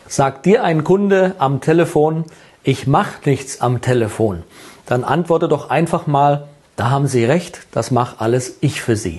Sagt dir ein Kunde am Telefon, ich mache nichts am Telefon, dann antworte doch einfach mal, da haben Sie recht, das mache alles ich für Sie.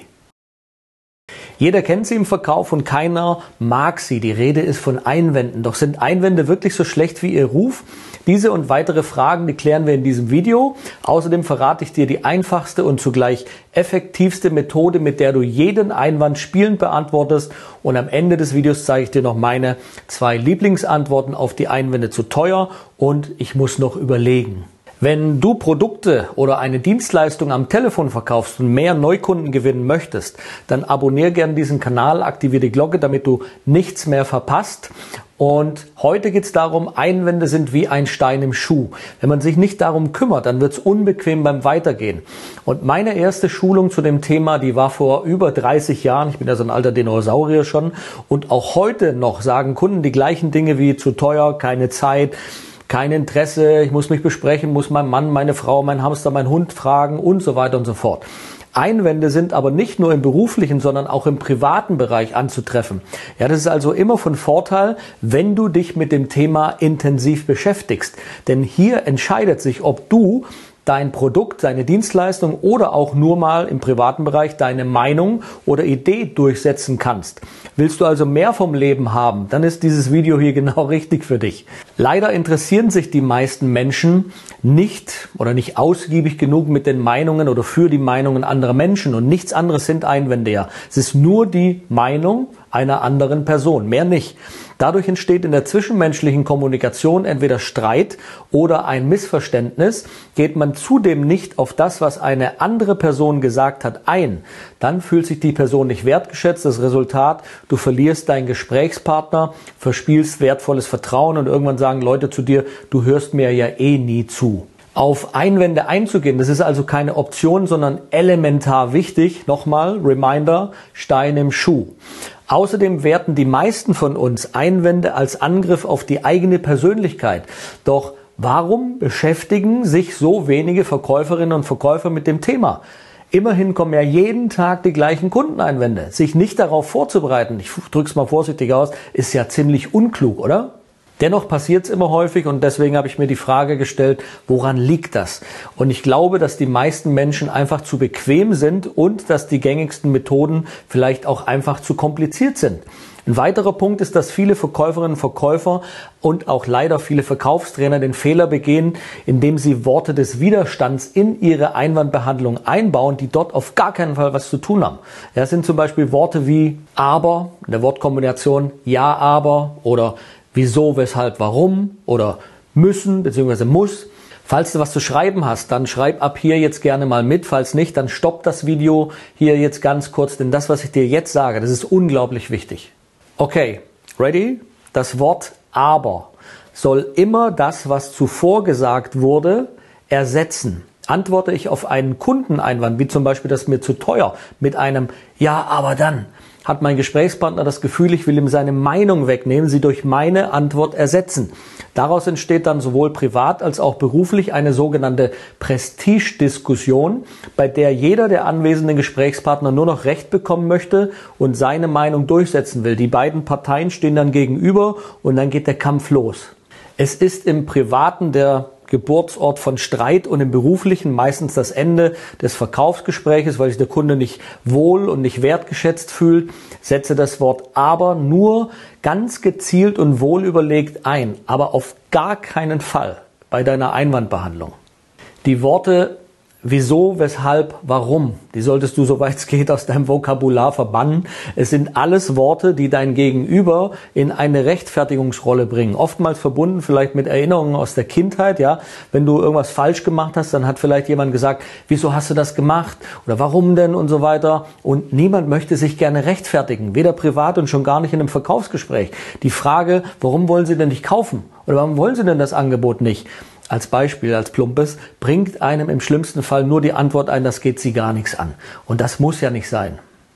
Jeder kennt sie im Verkauf und keiner mag sie. Die Rede ist von Einwänden. Doch sind Einwände wirklich so schlecht wie ihr Ruf? Diese und weitere Fragen, die klären wir in diesem Video. Außerdem verrate ich dir die einfachste und zugleich effektivste Methode, mit der du jeden Einwand spielend beantwortest. Und am Ende des Videos zeige ich dir noch meine 2 Lieblingsantworten auf die Einwände zu teuer und ich muss noch überlegen. Wenn du Produkte oder eine Dienstleistung am Telefon verkaufst und mehr Neukunden gewinnen möchtest, dann abonniere gerne diesen Kanal, aktiviere die Glocke, damit du nichts mehr verpasst. Und heute geht es darum, Einwände sind wie ein Stein im Schuh. Wenn man sich nicht darum kümmert, dann wird es unbequem beim Weitergehen. Und meine erste Schulung zu dem Thema, die war vor über 30 Jahren. Ich bin ja so ein alter Dinosaurier schon. Und auch heute noch sagen Kunden die gleichen Dinge wie zu teuer, keine Zeit, kein Interesse, ich muss mich besprechen, muss mein Mann, meine Frau, mein Hamster, mein Hund fragen und so weiter und so fort. Einwände sind aber nicht nur im beruflichen, sondern auch im privaten Bereich anzutreffen. Ja, das ist also immer von Vorteil, wenn du dich mit dem Thema intensiv beschäftigst. Denn hier entscheidet sich, ob du dein Produkt, deine Dienstleistung oder auch nur mal im privaten Bereich deine Meinung oder Idee durchsetzen kannst. Willst du also mehr vom Leben haben, dann ist dieses Video hier genau richtig für dich. Leider interessieren sich die meisten Menschen nicht oder nicht ausgiebig genug mit den Meinungen oder für die Meinungen anderer Menschen und nichts anderes sind Einwände ja. Es ist nur die Meinung einer anderen Person, mehr nicht. Dadurch entsteht in der zwischenmenschlichen Kommunikation entweder Streit oder ein Missverständnis. Geht man zudem nicht auf das, was eine andere Person gesagt hat, ein, dann fühlt sich die Person nicht wertgeschätzt. Das Resultat, du verlierst deinen Gesprächspartner, verspielst wertvolles Vertrauen und irgendwann sagen Leute zu dir, du hörst mir ja eh nie zu. Auf Einwände einzugehen, das ist also keine Option, sondern elementar wichtig. Nochmal, Reminder, Stein im Schuh. Außerdem werten die meisten von uns Einwände als Angriff auf die eigene Persönlichkeit. Doch warum beschäftigen sich so wenige Verkäuferinnen und Verkäufer mit dem Thema? Immerhin kommen ja jeden Tag die gleichen Kundeneinwände. Sich nicht darauf vorzubereiten, ich drücke es mal vorsichtig aus, ist ja ziemlich unklug, oder? Dennoch passiert es immer häufig und deswegen habe ich mir die Frage gestellt, woran liegt das? Und ich glaube, dass die meisten Menschen einfach zu bequem sind und dass die gängigsten Methoden vielleicht auch einfach zu kompliziert sind. Ein weiterer Punkt ist, dass viele Verkäuferinnen und Verkäufer und auch leider viele Verkaufstrainer den Fehler begehen, indem sie Worte des Widerstands in ihre Einwandbehandlung einbauen, die dort auf gar keinen Fall was zu tun haben. Das sind zum Beispiel Worte wie aber, in der Wortkombination ja, aber oder wieso, weshalb, warum oder müssen bzw. muss. Falls du was zu schreiben hast, dann schreib ab hier jetzt gerne mal mit. Falls nicht, dann stopp das Video hier jetzt ganz kurz, denn das, was ich dir jetzt sage, das ist unglaublich wichtig. Okay, ready? Das Wort aber soll immer das, was zuvor gesagt wurde, ersetzen. Antworte ich auf einen Kundeneinwand, wie zum Beispiel, das ist mir zu teuer, mit einem ja, aber dann, hat mein Gesprächspartner das Gefühl, ich will ihm seine Meinung wegnehmen, sie durch meine Antwort ersetzen. Daraus entsteht dann sowohl privat als auch beruflich eine sogenannte Prestigediskussion, bei der jeder der anwesenden Gesprächspartner nur noch Recht bekommen möchte und seine Meinung durchsetzen will. Die beiden Parteien stehen dann gegenüber und dann geht der Kampf los. Es ist im Privaten der Geburtsort von Streit und im Beruflichen meistens das Ende des Verkaufsgespräches, weil sich der Kunde nicht wohl und nicht wertgeschätzt fühlt. Setze das Wort aber nur ganz gezielt und wohl überlegt ein, aber auf gar keinen Fall bei deiner Einwandbehandlung. Die Worte wieso, weshalb, warum, die solltest du, soweit es geht, aus deinem Vokabular verbannen. Es sind alles Worte, die dein Gegenüber in eine Rechtfertigungsrolle bringen. Oftmals verbunden vielleicht mit Erinnerungen aus der Kindheit, ja. Wenn du irgendwas falsch gemacht hast, dann hat vielleicht jemand gesagt, wieso hast du das gemacht? Oder warum denn? Und so weiter. Und niemand möchte sich gerne rechtfertigen. Weder privat und schon gar nicht in einem Verkaufsgespräch. Die Frage, warum wollen sie denn nicht kaufen? Oder warum wollen sie denn das Angebot nicht? Als Beispiel, als plumpes, bringt einem im schlimmsten Fall nur die Antwort ein, das geht sie gar nichts an. Und das muss ja nicht sein.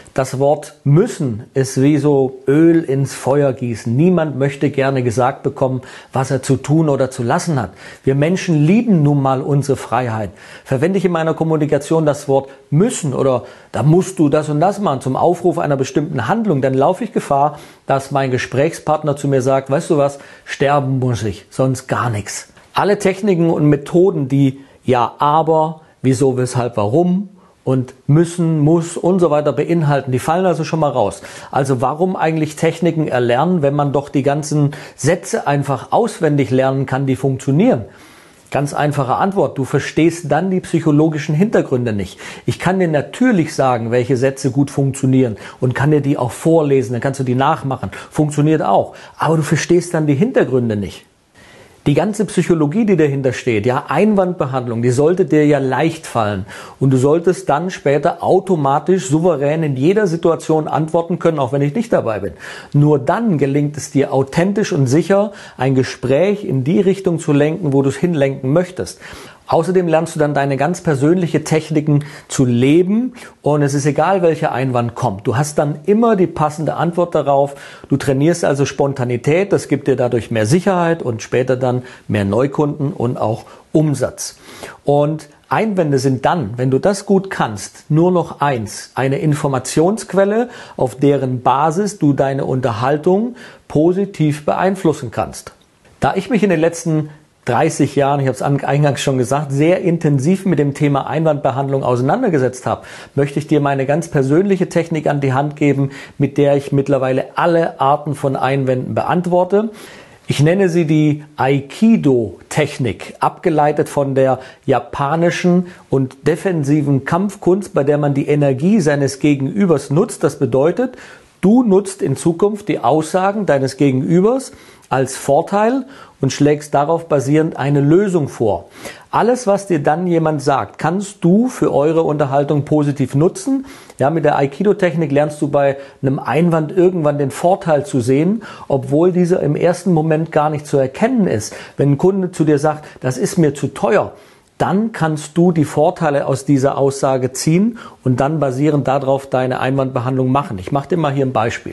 Das Wort müssen ist wie so Öl ins Feuer gießen. Niemand möchte gerne gesagt bekommen, was er zu tun oder zu lassen hat. Wir Menschen lieben nun mal unsere Freiheit. Verwende ich in meiner Kommunikation das Wort müssen oder da musst du das und das machen zum Aufruf einer bestimmten Handlung, dann laufe ich Gefahr, dass mein Gesprächspartner zu mir sagt, weißt du was, sterben muss ich, sonst gar nichts. Alle Techniken und Methoden, die ja, aber, wieso, weshalb, warum und müssen, muss und so weiter beinhalten, die fallen also schon mal raus. Also warum eigentlich Techniken erlernen, wenn man doch die ganzen Sätze einfach auswendig lernen kann, die funktionieren? Ganz einfache Antwort, du verstehst dann die psychologischen Hintergründe nicht. Ich kann dir natürlich sagen, welche Sätze gut funktionieren und kann dir die auch vorlesen, dann kannst du die nachmachen. Funktioniert auch, aber du verstehst dann die Hintergründe nicht. Die ganze Psychologie, die dahinter steht, ja, Einwandbehandlung, die sollte dir ja leicht fallen. Und du solltest dann später automatisch souverän in jeder Situation antworten können, auch wenn ich nicht dabei bin. Nur dann gelingt es dir authentisch und sicher, ein Gespräch in die Richtung zu lenken, wo du es hinlenken möchtest. Außerdem lernst du dann deine ganz persönliche Techniken zu leben und es ist egal, welcher Einwand kommt. Du hast dann immer die passende Antwort darauf. Du trainierst also Spontanität, das gibt dir dadurch mehr Sicherheit und später dann mehr Neukunden und auch Umsatz. Und Einwände sind dann, wenn du das gut kannst, nur noch eins, eine Informationsquelle, auf deren Basis du deine Unterhaltung positiv beeinflussen kannst. Da ich mich in den letzten 30 Jahren, ich habe es eingangs schon gesagt, sehr intensiv mit dem Thema Einwandbehandlung auseinandergesetzt habe, möchte ich dir meine ganz persönliche Technik an die Hand geben, mit der ich mittlerweile alle Arten von Einwänden beantworte. Ich nenne sie die Aikido-Technik, abgeleitet von der japanischen und defensiven Kampfkunst, bei der man die Energie seines Gegenübers nutzt. Das bedeutet, du nutzt in Zukunft die Aussagen deines Gegenübers als Vorteil und schlägst darauf basierend eine Lösung vor. Alles, was dir dann jemand sagt, kannst du für eure Unterhaltung positiv nutzen. Ja, mit der Aikido-Technik lernst du bei einem Einwand irgendwann den Vorteil zu sehen, obwohl dieser im ersten Moment gar nicht zu erkennen ist. Wenn ein Kunde zu dir sagt, das ist mir zu teuer, dann kannst du die Vorteile aus dieser Aussage ziehen und dann basierend darauf deine Einwandbehandlung machen. Ich mache dir mal hier ein Beispiel.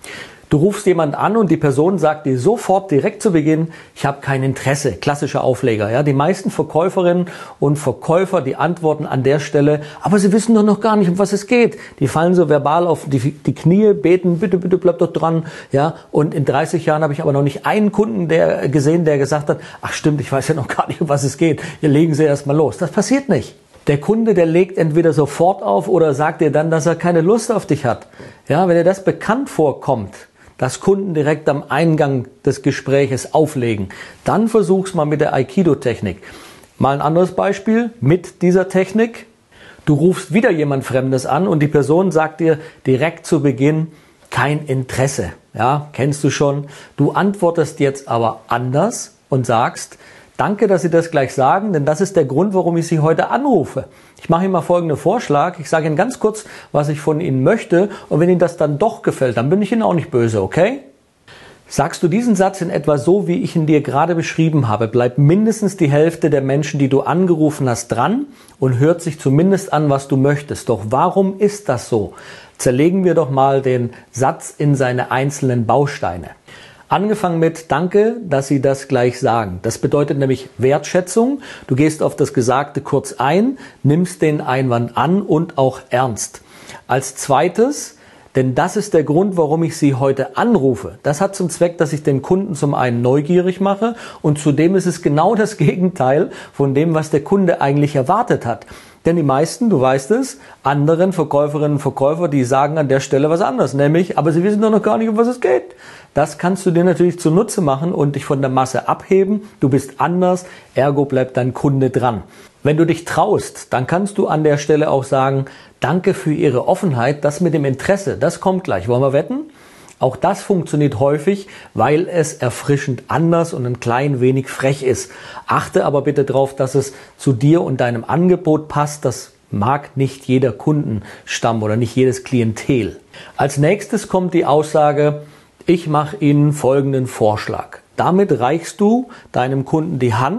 Du rufst jemand an und die Person sagt dir sofort direkt zu Beginn, ich habe kein Interesse. Klassischer Aufleger. Ja? Die meisten Verkäuferinnen und Verkäufer, die antworten an der Stelle, aber sie wissen doch noch gar nicht, um was es geht. Die fallen so verbal auf die Knie, beten, bitte, bitte bleib doch dran. Ja? Und in 30 Jahren habe ich aber noch nicht einen Kunden gesehen, der gesagt hat, ach stimmt, ich weiß ja noch gar nicht, um was es geht. Hier legen Sie erst mal los. Das passiert nicht. Der Kunde, der legt entweder sofort auf oder sagt dir dann, dass er keine Lust auf dich hat. Ja, wenn dir das bekannt vorkommt, dass Kunden direkt am Eingang des Gespräches auflegen, dann versuch's mal mit der Aikido-Technik. Mal ein anderes Beispiel mit dieser Technik. Du rufst wieder jemand Fremdes an und die Person sagt dir direkt zu Beginn kein Interesse. Ja, kennst du schon. Du antwortest jetzt aber anders und sagst, danke, dass Sie das gleich sagen, denn das ist der Grund, warum ich Sie heute anrufe. Ich mache Ihnen mal folgenden Vorschlag. Ich sage Ihnen ganz kurz, was ich von Ihnen möchte. Und wenn Ihnen das dann doch gefällt, dann bin ich Ihnen auch nicht böse, okay? Sagst du diesen Satz in etwa so, wie ich ihn dir gerade beschrieben habe, bleibt mindestens die Hälfte der Menschen, die du angerufen hast, dran und hört sich zumindest an, was du möchtest. Doch warum ist das so? Zerlegen wir doch mal den Satz in seine einzelnen Bausteine. Angefangen mit Danke, dass Sie das gleich sagen. Das bedeutet nämlich Wertschätzung. Du gehst auf das Gesagte kurz ein, nimmst den Einwand an und auch ernst. Als zweites, denn das ist der Grund, warum ich Sie heute anrufe. Das hat zum Zweck, dass ich den Kunden zum einen neugierig mache und zudem ist es genau das Gegenteil von dem, was der Kunde eigentlich erwartet hat. Denn die meisten, du weißt es, anderen Verkäuferinnen und Verkäufer, die sagen an der Stelle was anderes, nämlich, aber sie wissen doch noch gar nicht, um was es geht. Das kannst du dir natürlich zunutze machen und dich von der Masse abheben. Du bist anders, ergo bleibt dein Kunde dran. Wenn du dich traust, dann kannst du an der Stelle auch sagen, danke für Ihre Offenheit, das mit dem Interesse, das kommt gleich. Wollen wir wetten? Auch das funktioniert häufig, weil es erfrischend anders und ein klein wenig frech ist. Achte aber bitte darauf, dass es zu dir und deinem Angebot passt. Das mag nicht jeder Kundenstamm oder nicht jedes Klientel. Als nächstes kommt die Aussage, ich mache Ihnen folgenden Vorschlag. Damit reichst du deinem Kunden die Hand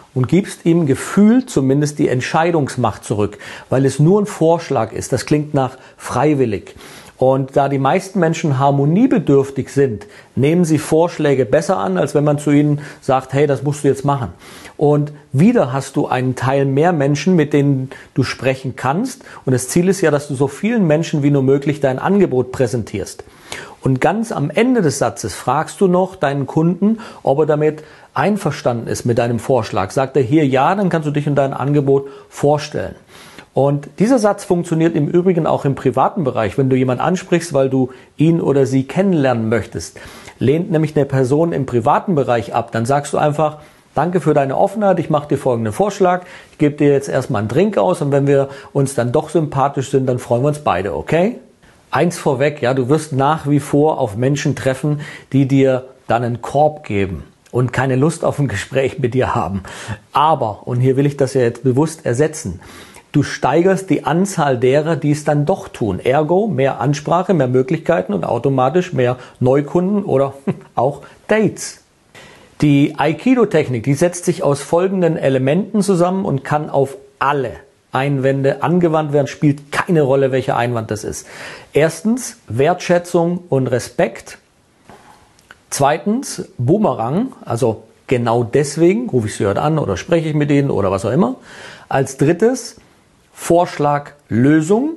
und gibst ihm gefühlt zumindest die Entscheidungsmacht zurück, weil es nur ein Vorschlag ist. Das klingt nach freiwillig. Und da die meisten Menschen harmoniebedürftig sind, nehmen sie Vorschläge besser an, als wenn man zu ihnen sagt, hey, das musst du jetzt machen. Und wieder hast du einen Teil mehr Menschen, mit denen du sprechen kannst. Und das Ziel ist ja, dass du so vielen Menschen wie nur möglich dein Angebot präsentierst. Und ganz am Ende des Satzes fragst du noch deinen Kunden, ob er damit einverstanden ist mit deinem Vorschlag. Sagt er hier ja, dann kannst du dich und dein Angebot vorstellen. Und dieser Satz funktioniert im Übrigen auch im privaten Bereich. Wenn du jemanden ansprichst, weil du ihn oder sie kennenlernen möchtest, lehnt nämlich eine Person im privaten Bereich ab, dann sagst du einfach, danke für deine Offenheit, ich mache dir folgenden Vorschlag, ich gebe dir jetzt erstmal einen Drink aus und wenn wir uns dann doch sympathisch sind, dann freuen wir uns beide, okay? Eins vorweg, ja, du wirst nach wie vor auf Menschen treffen, die dir dann einen Korb geben und keine Lust auf ein Gespräch mit dir haben. Aber, und hier will ich das ja jetzt bewusst ersetzen, du steigerst die Anzahl derer, die es dann doch tun. Ergo mehr Ansprache, mehr Möglichkeiten und automatisch mehr Neukunden oder auch Dates. Die Aikido-Technik, die setzt sich aus folgenden Elementen zusammen und kann auf alle Einwände angewandt werden, spielt keine Rolle, welcher Einwand das ist. Erstens Wertschätzung und Respekt. Zweitens Boomerang, also genau deswegen rufe ich sie heute an oder spreche ich mit ihnen oder was auch immer. Als drittes Vorschlag, Lösung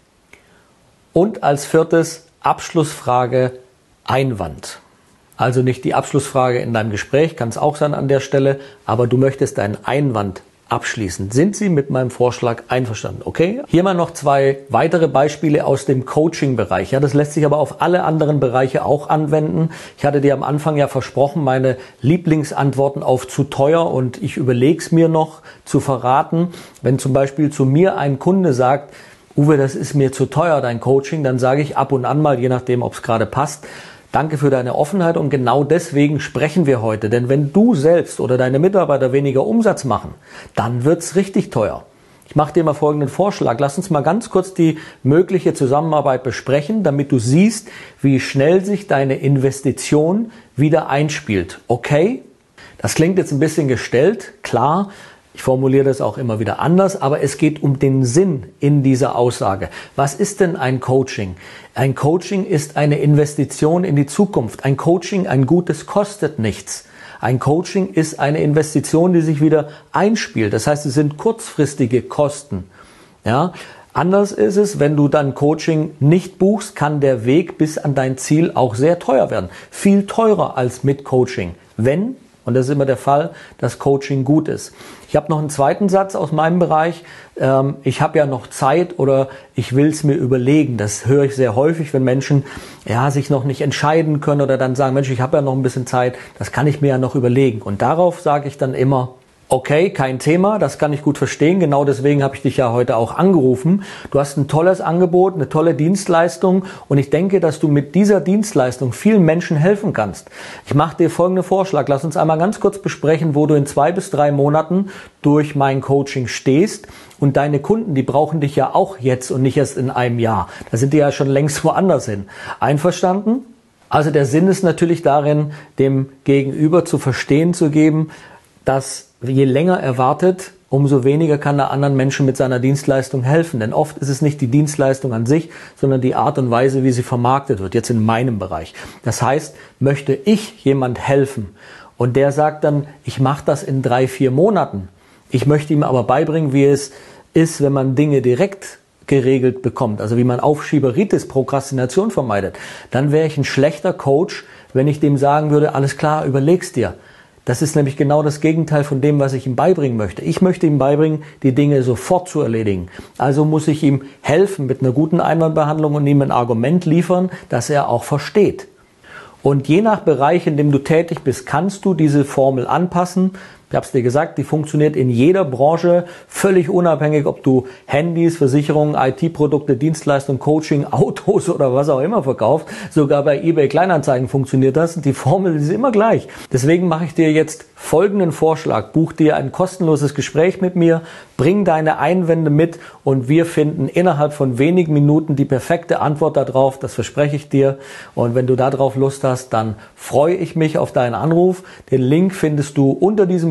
und als viertes Abschlussfrage, Einwand. Also nicht die Abschlussfrage in deinem Gespräch, kann es auch sein an der Stelle, aber du möchtest deinen Einwand abschließen. Sind Sie mit meinem Vorschlag einverstanden? Okay? Hier mal noch 2 weitere Beispiele aus dem Coaching-Bereich. Ja, das lässt sich aber auf alle anderen Bereiche auch anwenden. Ich hatte dir am Anfang ja versprochen, meine Lieblingsantworten auf zu teuer und ich überlege es mir noch zu verraten. Wenn zum Beispiel zu mir ein Kunde sagt, Uwe, das ist mir zu teuer, dein Coaching, dann sage ich ab und an mal, je nachdem, ob es gerade passt, danke für deine Offenheit und genau deswegen sprechen wir heute. Denn wenn du selbst oder deine Mitarbeiter weniger Umsatz machen, dann wird's richtig teuer. Ich mache dir mal folgenden Vorschlag. Lass uns mal ganz kurz die mögliche Zusammenarbeit besprechen, damit du siehst, wie schnell sich deine Investition wieder einspielt. Okay? Das klingt jetzt ein bisschen gestellt, klar. Ich formuliere das auch immer wieder anders, aber es geht um den Sinn in dieser Aussage. Was ist denn ein Coaching? Ein Coaching ist eine Investition in die Zukunft. Ein Coaching, ein gutes, kostet nichts. Ein Coaching ist eine Investition, die sich wieder einspielt. Das heißt, es sind kurzfristige Kosten. Ja? Anders ist es, wenn du dann Coaching nicht buchst, kann der Weg bis an dein Ziel auch sehr teuer werden. Viel teurer als mit Coaching. Wenn, und das ist immer der Fall, dass Coaching gut ist. Ich habe noch einen zweiten Satz aus meinem Bereich. Ich habe ja noch Zeit oder ich will es mir überlegen. Das höre ich sehr häufig, wenn Menschen sich noch nicht entscheiden können oder dann sagen, Mensch, ich habe ja noch ein bisschen Zeit, das kann ich mir ja noch überlegen. Und darauf sage ich dann immer, okay, kein Thema, das kann ich gut verstehen. Genau deswegen habe ich dich ja heute auch angerufen. Du hast ein tolles Angebot, eine tolle Dienstleistung und ich denke, dass du mit dieser Dienstleistung vielen Menschen helfen kannst. Ich mache dir folgenden Vorschlag. Lass uns einmal ganz kurz besprechen, wo du in 2 bis 3 Monaten durch mein Coaching stehst. Und deine Kunden, die brauchen dich ja auch jetzt und nicht erst in einem Jahr. Da sind die ja schon längst woanders hin. Einverstanden? Also der Sinn ist natürlich darin, dem Gegenüber zu verstehen zu geben, dass je länger er wartet, umso weniger kann er anderen Menschen mit seiner Dienstleistung helfen. Denn oft ist es nicht die Dienstleistung an sich, sondern die Art und Weise, wie sie vermarktet wird, jetzt in meinem Bereich. Das heißt, möchte ich jemand helfen und der sagt dann, ich mache das in 3, 4 Monaten. Ich möchte ihm aber beibringen, wie es ist, wenn man Dinge direkt geregelt bekommt, also wie man Aufschieberitis, Prokrastination vermeidet. Dann wäre ich ein schlechter Coach, wenn ich dem sagen würde, alles klar, überleg's dir. Das ist nämlich genau das Gegenteil von dem, was ich ihm beibringen möchte. Ich möchte ihm beibringen, die Dinge sofort zu erledigen. Also muss ich ihm helfen mit einer guten Einwandbehandlung und ihm ein Argument liefern, das er auch versteht. Und je nach Bereich, in dem du tätig bist, kannst du diese Formel anpassen. Ich habe es dir gesagt, die funktioniert in jeder Branche, völlig unabhängig, ob du Handys, Versicherungen, IT-Produkte, Dienstleistungen, Coaching, Autos oder was auch immer verkaufst. Sogar bei eBay Kleinanzeigen funktioniert das. Die Formel ist immer gleich. Deswegen mache ich dir jetzt folgenden Vorschlag. Buch dir ein kostenloses Gespräch mit mir, bring deine Einwände mit und wir finden innerhalb von wenigen Minuten die perfekte Antwort darauf. Das verspreche ich dir. Und wenn du darauf Lust hast, dann freue ich mich auf deinen Anruf. Den Link findest du unter diesem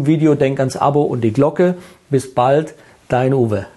Video denk ans Abo und die Glocke. Bis bald, dein Uwe.